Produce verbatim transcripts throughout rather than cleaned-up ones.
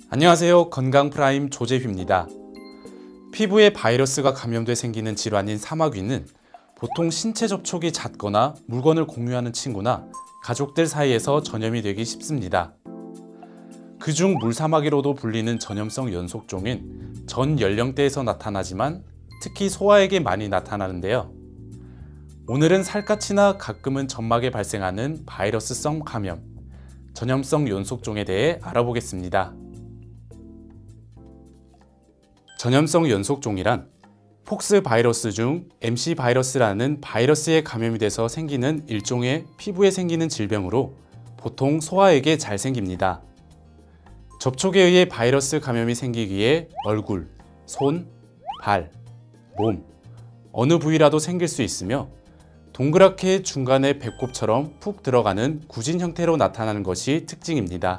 안녕하세요. 건강프라임 조재휘입니다. 피부에 바이러스가 감염돼 생기는 질환인 사마귀는 보통 신체 접촉이 잦거나 물건을 공유하는 친구나 가족들 사이에서 전염이 되기 쉽습니다. 그중 물사마귀로도 불리는 전염성 연속종은 전 연령대에서 나타나지만 특히 소아에게 많이 나타나는데요. 오늘은 살갗이나 가끔은 점막에 발생하는 바이러스성 감염, 전염성 연속종에 대해 알아보겠습니다. 전염성 연속종이란 폭스 바이러스 중 엠씨 바이러스라는 바이러스에 감염이 돼서 생기는 일종의 피부에 생기는 질병으로 보통 소아에게 잘 생깁니다. 접촉에 의해 바이러스 감염이 생기기에 얼굴, 손, 발, 몸, 어느 부위라도 생길 수 있으며 동그랗게 중간에 배꼽처럼 푹 들어가는 구진 형태로 나타나는 것이 특징입니다.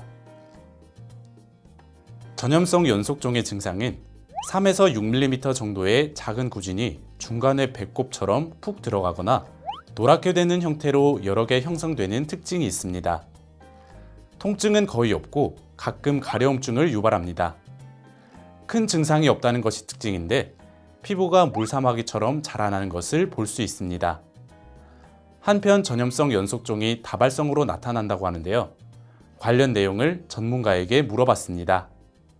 전염성 연속종의 증상은 삼에서 육 밀리미터 정도의 작은 구진이 중간에 배꼽처럼 푹 들어가거나 노랗게 되는 형태로 여러 개 형성되는 특징이 있습니다. 통증은 거의 없고 가끔 가려움증을 유발합니다. 큰 증상이 없다는 것이 특징인데 피부가 물사마귀처럼 자라나는 것을 볼 수 있습니다. 한편 전염성 연속종이 다발성으로 나타난다고 하는데요. 관련 내용을 전문가에게 물어봤습니다.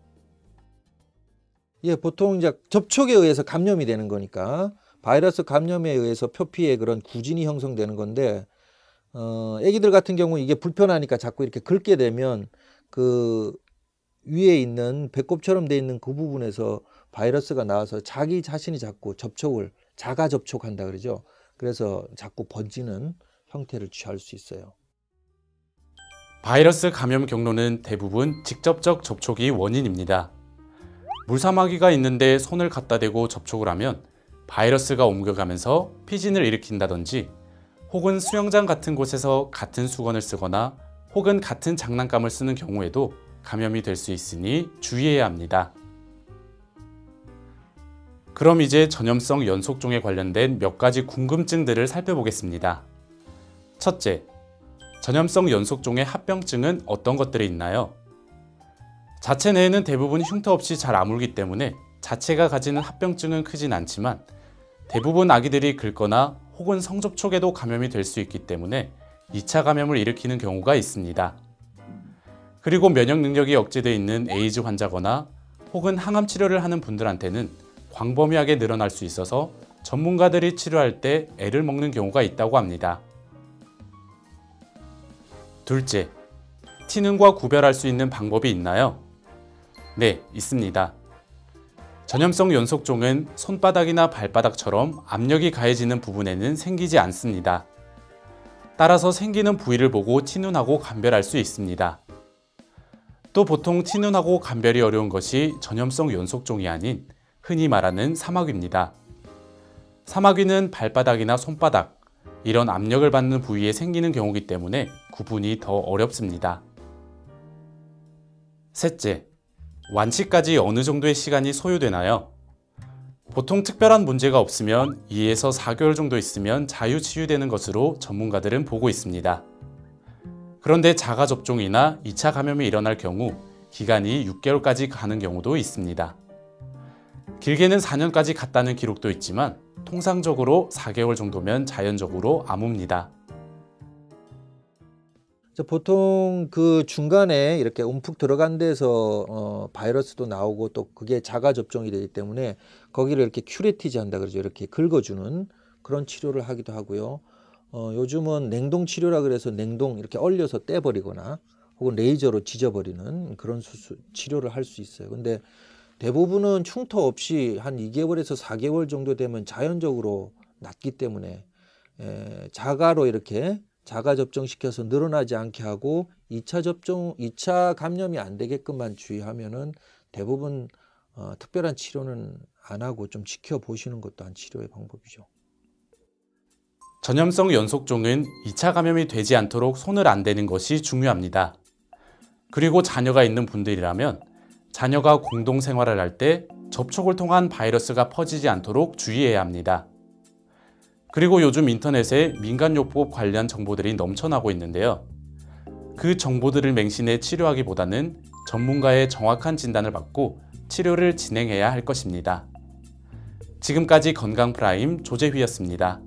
예, 보통 이제 접촉에 의해서 감염이 되는 거니까 바이러스 감염에 의해서 표피에 그런 구진이 형성되는 건데 어, 애기들 같은 경우 이게 불편하니까 자꾸 이렇게 긁게 되면 그 위에 있는 배꼽처럼 돼 있는 그 부분에서 바이러스가 나와서 자기 자신이 자꾸 접촉을 자가 접촉한다 그러죠. 그래서 자꾸 번지는 형태를 취할 수 있어요. 바이러스 감염 경로는 대부분 직접적 접촉이 원인입니다. 물사마귀가 있는데 손을 갖다 대고 접촉을 하면 바이러스가 옮겨가면서 피진을 일으킨다든지 혹은 수영장 같은 곳에서 같은 수건을 쓰거나 혹은 같은 장난감을 쓰는 경우에도 감염이 될 수 있으니 주의해야 합니다. 그럼 이제 전염성 연속종에 관련된 몇 가지 궁금증들을 살펴보겠습니다. 첫째, 전염성 연속종의 합병증은 어떤 것들이 있나요? 자체 내에는 대부분 흉터 없이 잘 아물기 때문에 자체가 가지는 합병증은 크진 않지만 대부분 아기들이 긁거나 혹은 성접촉에도 감염이 될 수 있기 때문에 이 차 감염을 일으키는 경우가 있습니다. 그리고 면역 능력이 억제되어 있는 에이즈 환자거나 혹은 항암 치료를 하는 분들한테는 광범위하게 늘어날 수 있어서 전문가들이 치료할 때 애를 먹는 경우가 있다고 합니다. 둘째, 티눈과 구별할 수 있는 방법이 있나요? 네, 있습니다. 전염성 연속종은 손바닥이나 발바닥처럼 압력이 가해지는 부분에는 생기지 않습니다. 따라서 생기는 부위를 보고 티눈하고 감별할 수 있습니다. 또 보통 티눈하고 감별이 어려운 것이 전염성 연속종이 아닌 흔히 말하는 사마귀입니다. 사마귀는 발바닥이나 손바닥, 이런 압력을 받는 부위에 생기는 경우이기 때문에 구분이 더 어렵습니다. 셋째, 완치까지 어느 정도의 시간이 소요되나요? 보통 특별한 문제가 없으면 이에서 사 개월 정도 있으면 자유치유되는 것으로 전문가들은 보고 있습니다. 그런데 자가접종이나 이 차 감염이 일어날 경우 기간이 육 개월까지 가는 경우도 있습니다. 길게는 사 년까지 갔다는 기록도 있지만 통상적으로 사 개월 정도면 자연적으로 아뭅니다. 보통 그 중간에 이렇게 움푹 들어간 데서 어, 바이러스도 나오고 또 그게 자가 접종이 되기 때문에 거기를 이렇게 큐레티지 한다 그러죠. 이렇게 긁어주는 그런 치료를 하기도 하고요. 어, 요즘은 냉동 치료라 그래서 냉동 이렇게 얼려서 떼버리거나 혹은 레이저로 지져버리는 그런 수술, 치료를 할 수 있어요. 근데 대부분은 흉터 없이 한 이 개월에서 사 개월 정도 되면 자연적으로 낫기 때문에 에, 자가로 이렇게 자가 접종시켜서 늘어나지 않게 하고 이 차 접종, 이 차 감염이 안 되게끔만 주의하면은 대부분 어, 특별한 치료는 안 하고 좀 지켜보시는 것도 한 치료의 방법이죠. 전염성 연속종은 이 차 감염이 되지 않도록 손을 안 대는 것이 중요합니다. 그리고 자녀가 있는 분들이라면 자녀가 공동생활을 할 때 접촉을 통한 바이러스가 퍼지지 않도록 주의해야 합니다. 그리고 요즘 인터넷에 민간요법 관련 정보들이 넘쳐나고 있는데요. 그 정보들을 맹신해 치료하기보다는 전문가의 정확한 진단을 받고 치료를 진행해야 할 것입니다. 지금까지 건강프라임 조재휘였습니다.